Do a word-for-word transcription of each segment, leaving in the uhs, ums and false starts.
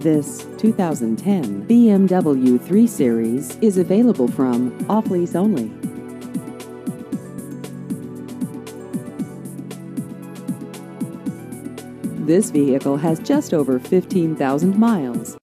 This two thousand ten B M W three Series is available from off-lease only. This vehicle has just over fifteen thousand miles.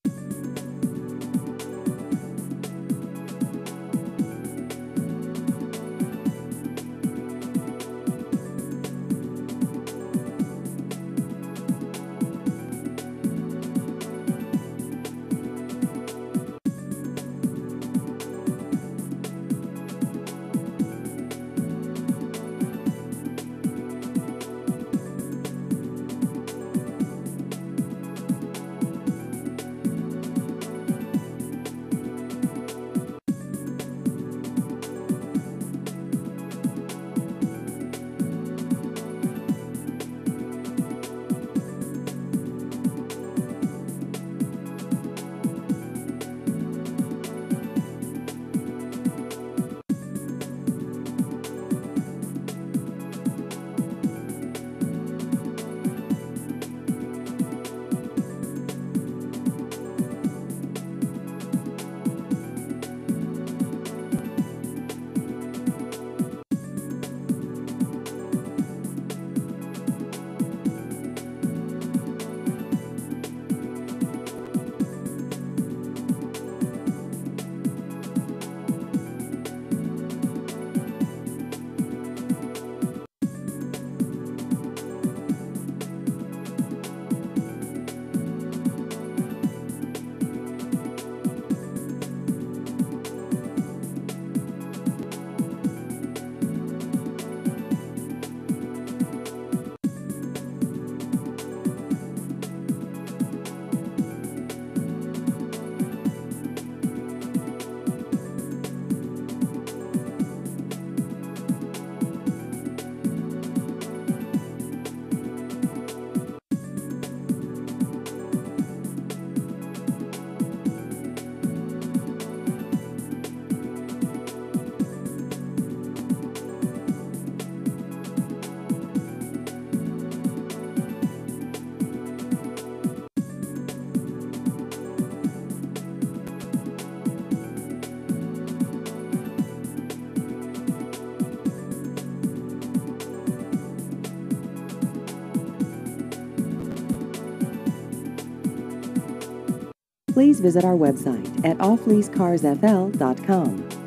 Please visit our website at off lease cars f l dot com.